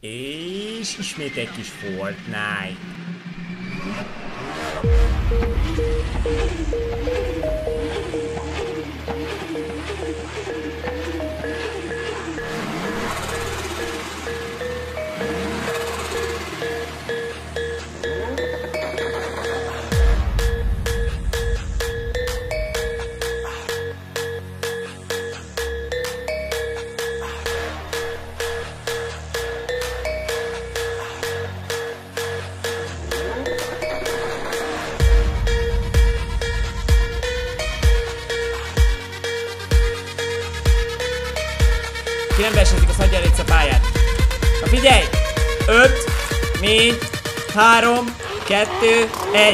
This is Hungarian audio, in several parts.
És ismét egy kis Fortnite. Ki nem versenyzik, az hagyja el a pályát. Na figyelj! 5, 4, 3, 2, 1.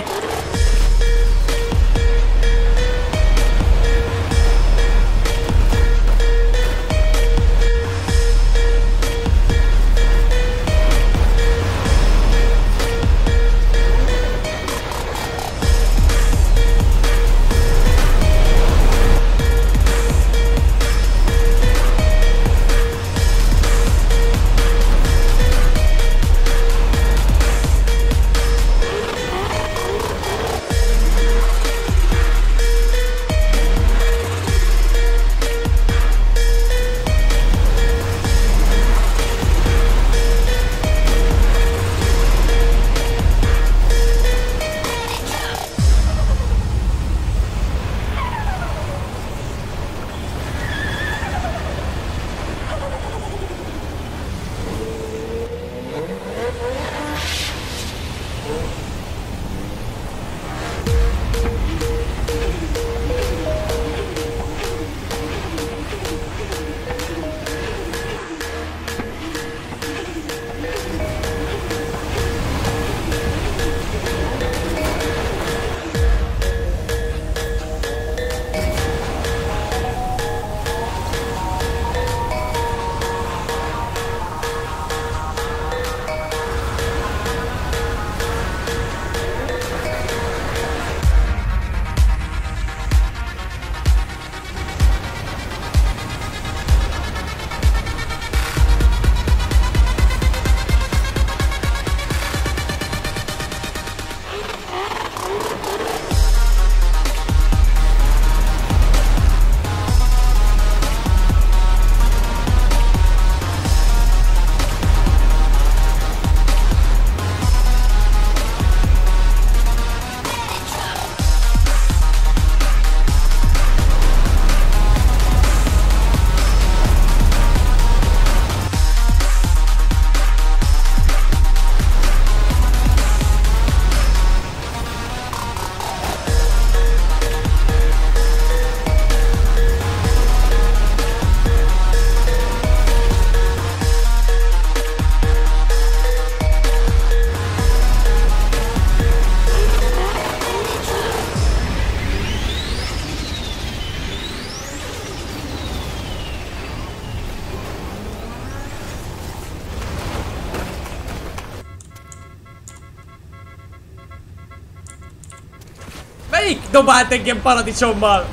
Melyik dobált engem paradicsommal?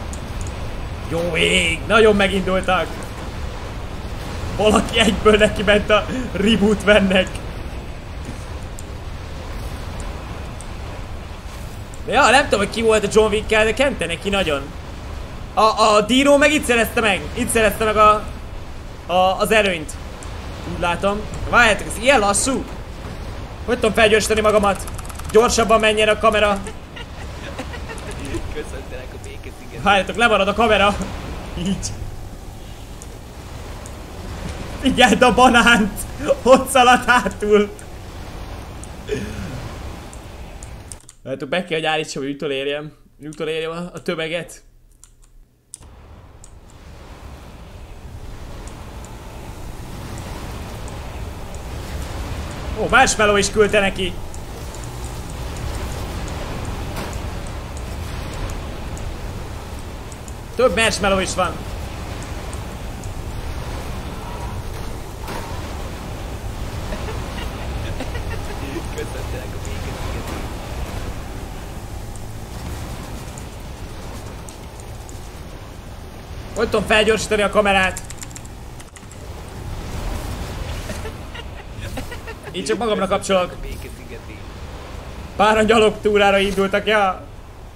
Jó ég, nagyon megindultak. Valaki egyből neki ment a reboot vennek. Ja, nem tudom, hogy ki volt a John Wick-kel, de kente neki nagyon. A Dino meg itt szerezte meg. Itt szerezte meg az előnyt. Úgy látom. Várjátok, ez ilyen lassú? Hogy tudom felgyorsítani magamat? Gyorsabban menjen a kamera. Köszöntelek a békesziget. Várjátok, lemarad a kamera. Így. Figyeld a banánt! Ott szaladt hátul! Várjátok, be kell, hogy állítsam, hogy utolérjem a tömeget. Ó, Marshmallow is küldte neki. Több Marshmallow is van. Köszöntelek a békesziget. Hogy tudom felgyorsítani a kamerát? Így csak magamra kapcsolok. A békeszigeté. Páran gyalogtúrára indultak, ja.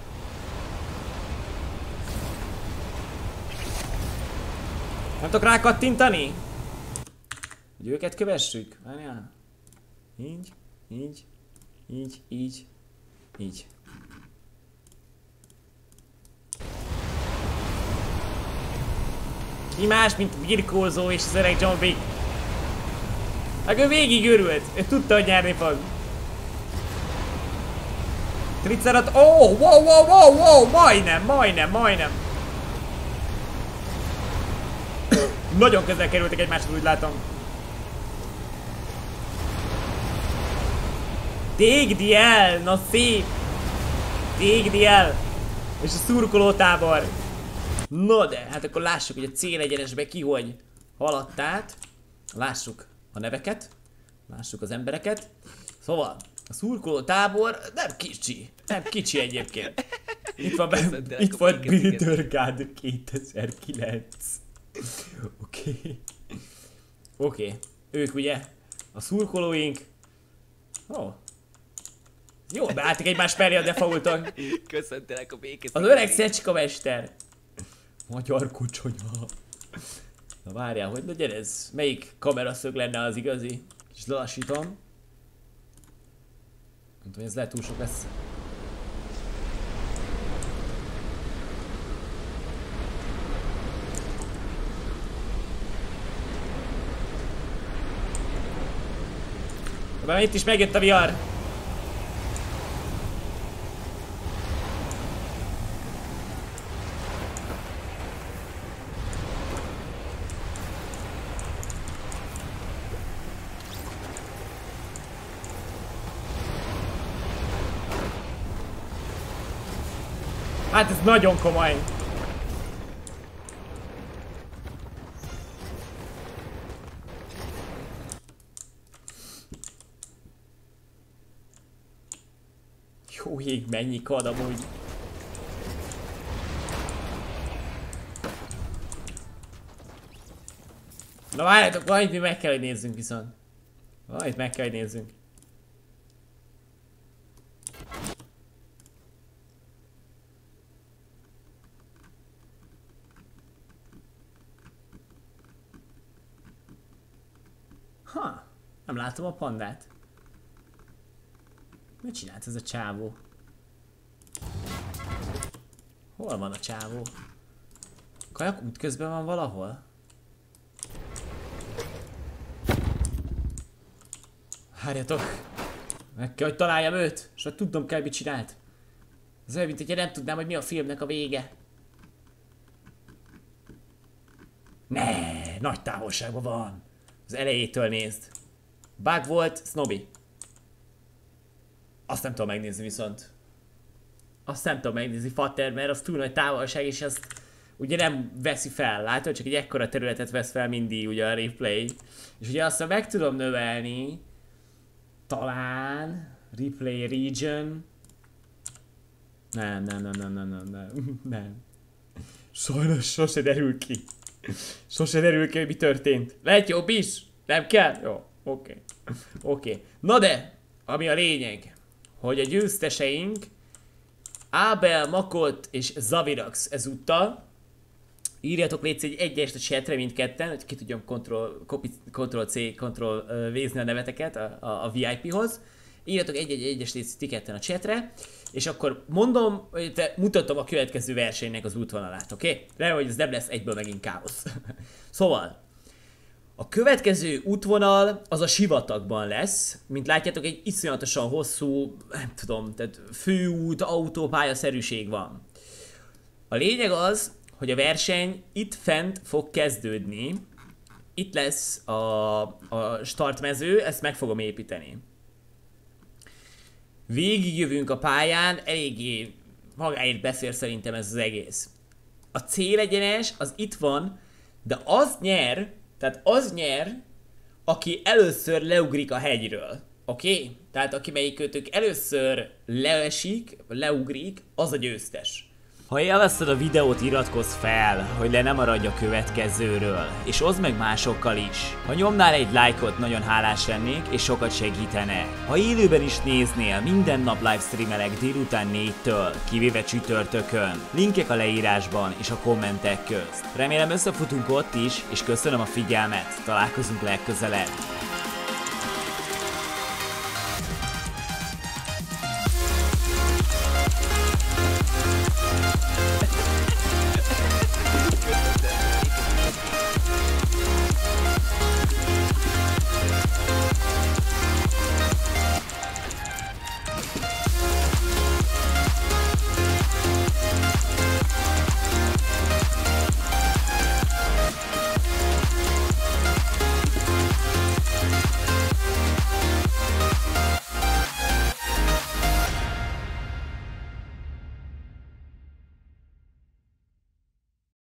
Nem tudok rá kattintani? Hogy őket kövessük? Várjál. Így, így, így, így, így. Ki más, mint birkózó és az öreg John Wick. Meg ő végig örült. Ő tudta, hogy nyerni fog. Tricerat... Oh, wow, majdnem. Nagyon közel kerültek egymáshoz, úgy látom. Tégd el, na szép. Tégd el. És a szurkolótábor. No de, hát akkor lássuk, hogy a célegyenesbe ki hogy haladt át. Lássuk a neveket. Lássuk az embereket. Szóval, a szurkolótábor nem kicsi. Nem kicsi egyébként. Itt van itt volt Bildergard 2009. Oké. Ők ugye a szurkolóink. Ó. Jó, beálltak egymás mellé a defaulton. Köszöntelek a békeszigeté. Az öreg Szecska mester. Magyar kocsonya. Na várjál, hogy legyen ez? Melyik kameraszög lenne az igazi? És lassítom. Nem tudom, ez lehet túl sok lesz. Már itt is megjött a vihar. Hát ez nagyon komoly. Jó ég, mennyi kad amúgy. Na várjátok, valamit mi meg kell, hogy nézzünk viszont. Valamit meg kell, hogy nézzünk. Ha, nem látom a pandát. Mit csinált ez a csávó? Hol van a csávó? Kajak útközben van valahol? Várjatok! Meg kell, hogy találjam őt, és hogy tudnom kell, mit csinált. Ez olyan, mint hogyha nem tudnám, hogy mi a filmnek a vége. Ne, nagy távolságban van. Az elejétől nézd. Bug volt, Snobby. Azt nem tudom megnézni viszont. Azt nem tudom megnézni, Fater, mert az túl nagy távolság, és azt ugye nem veszi fel, látod? Csak egy ekkora területet vesz fel mindig ugye a replay. És ugye azt meg tudom növelni. Talán. Replay region. Nem. Sajnos sose derül ki. Sose derül ki, hogy mi történt. Lehet jobb is? Nem kell? Jó, oké. Na de, ami a lényeg, hogy a győzteseink Ábel, Makot és Zavirax ezúttal. Írjatok légy egy egyest a chatre mindketten, hogy ki tudjam Ctrl-C, Ctrl-V-zni a neveteket a VIP-hoz. Írjatok egyes ti ketten a chatre, és akkor mondom, mutatom a következő versenynek az útvonalát, oké? Remélem, hogy ez nem lesz egyből megint káosz. Szóval, a következő útvonal az a sivatagban lesz. Mint látjátok, egy iszonyatosan hosszú, nem tudom, tehát főút, autópályaszerűség van. A lényeg az, hogy a verseny itt fent fog kezdődni. Itt lesz a startmező, ezt meg fogom építeni. Végigjövünk a pályán, eléggé magáért beszél szerintem ez az egész. A célegyenes az itt van, de az nyer, tehát az nyer, aki először leugrik a hegyről. Oké? Tehát aki melyikőtök először leesik, leugrik, az a győztes. Ha élvezted a videót, iratkozz fel, hogy le ne maradj a következőről, és oszd meg másokkal is. Ha nyomnál egy lájkot, nagyon hálás lennék, és sokat segítene. Ha élőben is néznél, minden nap livestreamelek délután 4-től, kivéve csütörtökön. Linkek a leírásban és a kommentek közt. Remélem összefutunk ott is, és köszönöm a figyelmet, találkozunk legközelebb.